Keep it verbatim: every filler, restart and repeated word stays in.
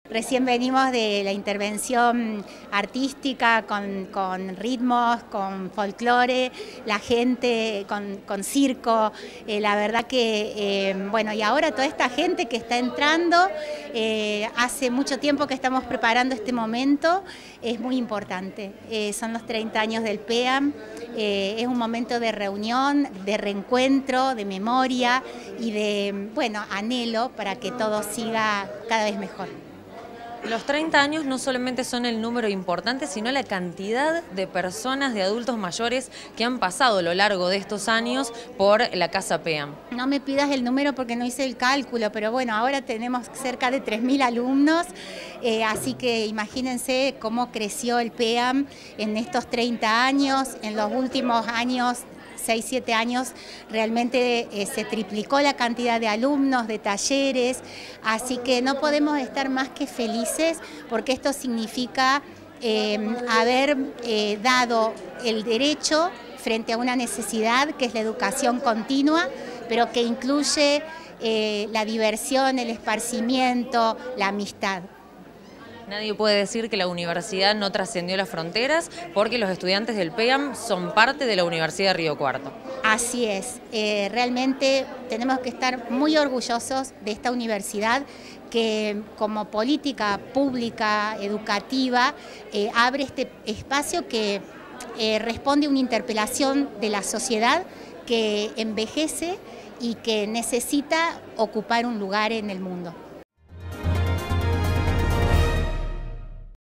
Recién venimos de la intervención artística con, con ritmos, con folclore, la gente con, con circo, eh, la verdad que, eh, bueno, y ahora toda esta gente que está entrando, eh, hace mucho tiempo que estamos preparando este momento, es muy importante. Eh, son los treinta años del P E A M, eh, es un momento de reunión, de reencuentro, de memoria y de, bueno, anhelo para que todo siga cada vez mejor. Los treinta años no solamente son el número importante, sino la cantidad de personas, de adultos mayores que han pasado a lo largo de estos años por la Casa P E A M. No me pidas el número porque no hice el cálculo, pero bueno, ahora tenemos cerca de tres mil alumnos, eh, así que imagínense cómo creció el P E A M en estos treinta años, en los últimos años, seis, siete años, realmente eh, se triplicó la cantidad de alumnos, de talleres, así que no podemos estar más que felices porque esto significa eh, haber eh, dado el derecho frente a una necesidad que es la educación continua, pero que incluye eh, la diversión, el esparcimiento, la amistad. Nadie puede decir que la universidad no trascendió las fronteras porque los estudiantes del P E A M son parte de la Universidad de Río Cuarto. Así es, eh, realmente tenemos que estar muy orgullosos de esta universidad que como política pública, educativa, eh, abre este espacio que eh, responde a una interpelación de la sociedad que envejece y que necesita ocupar un lugar en el mundo.